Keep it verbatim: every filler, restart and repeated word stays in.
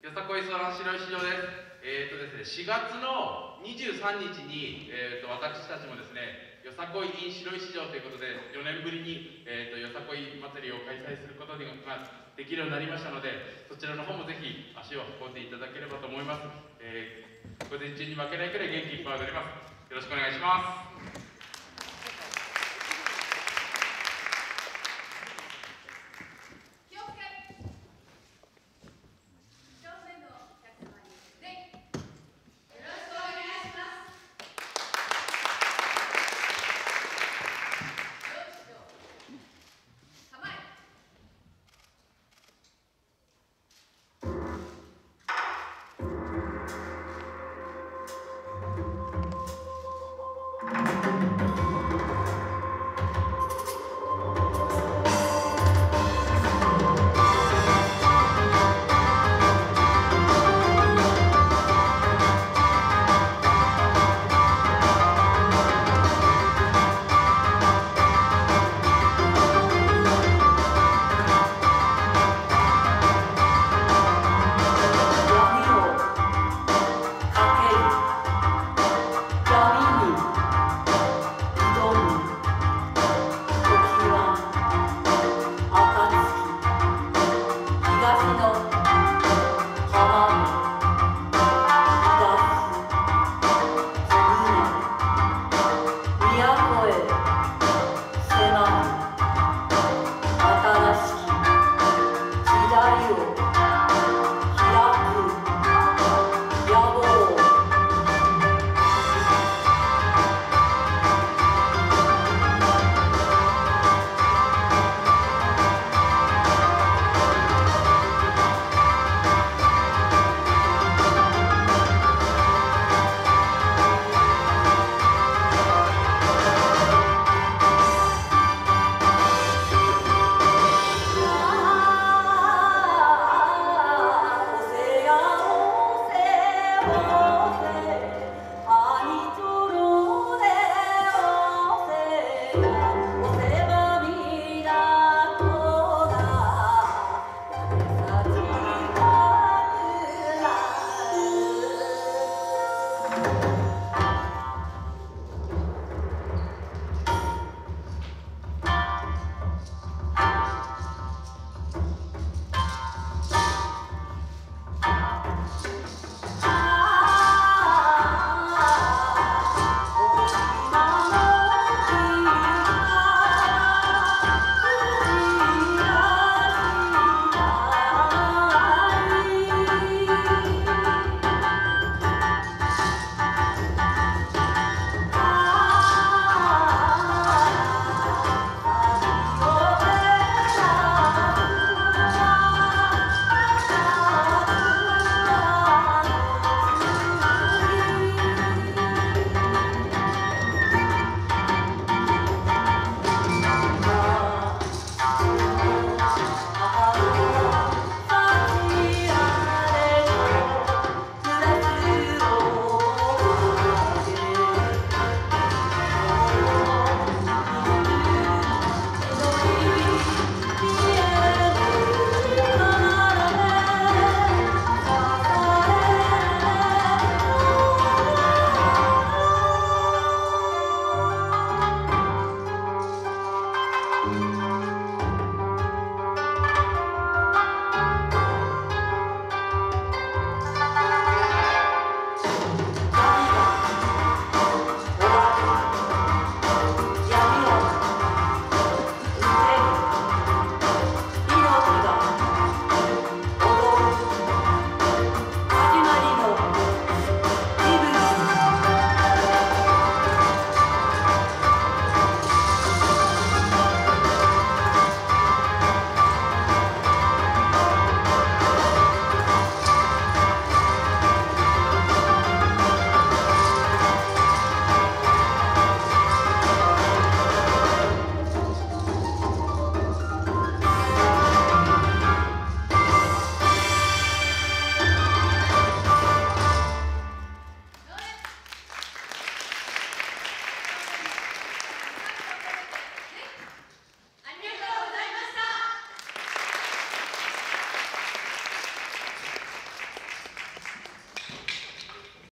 よさこい相談白石場です。えーとですね、しがつのにじゅうさんにちに、えーと私たちもですね、よさこい in 白石場ということで、よねんぶりに、えーとよさこい祭りを開催することが、まあ、できるようになりましたので、そちらの方もぜひ足を運んでいただければと思います。えー、午前中に負けないくらい元気いっぱい踊ります。よろしくお願いします。